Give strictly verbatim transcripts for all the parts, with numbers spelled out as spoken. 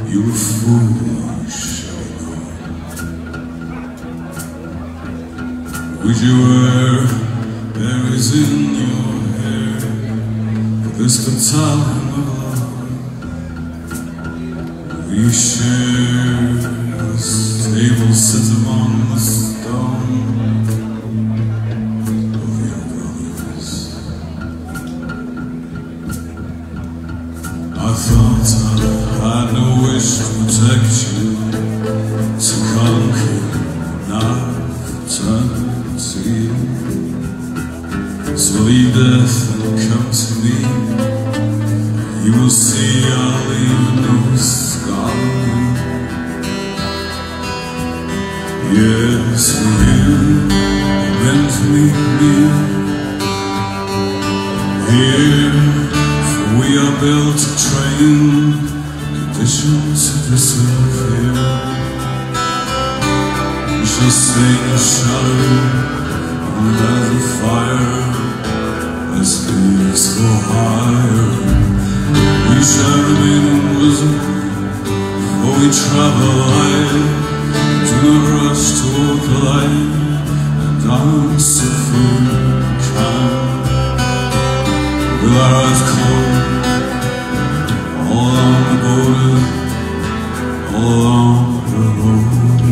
You a fool, I shall know. Would you wear berries in your hair for this good time of love? Will you share this table set upon the stone of your brothers? I thought I had no wish to protect you, to conquer, not turn to you. So leave death and come to me. You will see I'll leave no scar on you. Yes, for you, you're meant to meet me here, for we are built to train conditions to preserve here. We shall stay in the shadow under the fire as peaks go higher. We shall remain invisible for we travel light. Do not rush toward the light and dance a full count. With our eyes closed, all along the border, all along the road.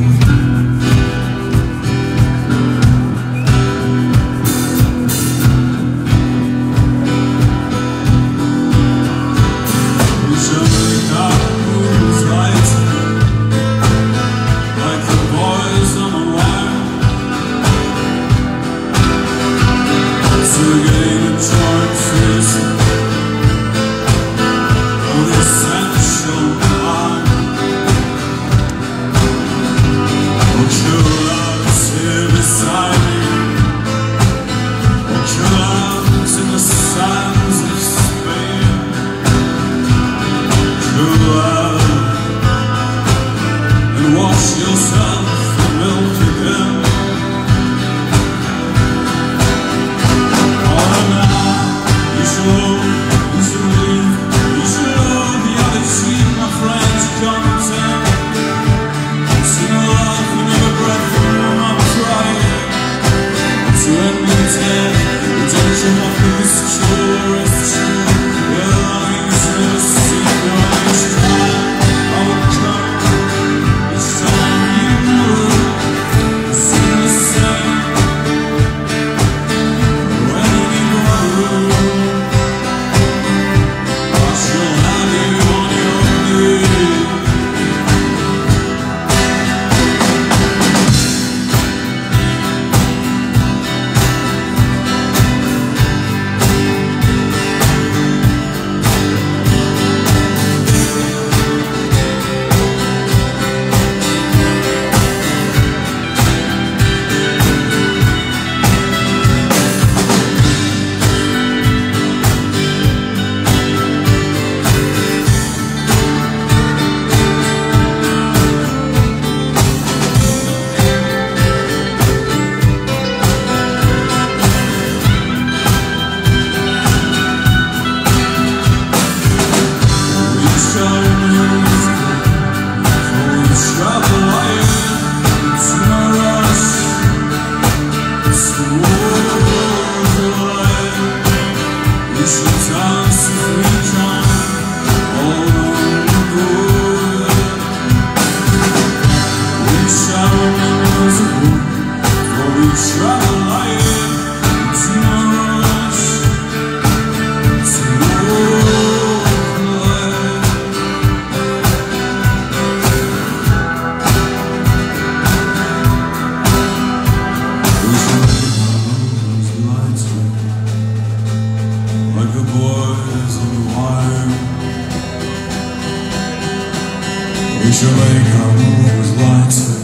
We shall make our moves lighter, like the boys on the wire, to gain a joint feast of the essential mind. Oh, true love's here beside me. Oh, true love's in the sands of Spain. True love, and wash yourself in milk again. Oh, now you should hope, you should leave, you should know the other cheek, my friends, come tell. See my life and your breath from my pride. To end me dead, redemption of this cure is true. Your longings never see Christ time. I would come each time you move. It seemed the same when we grew. I shall have you on your knees. Like the boys on the wire, we shall make our moves lighter.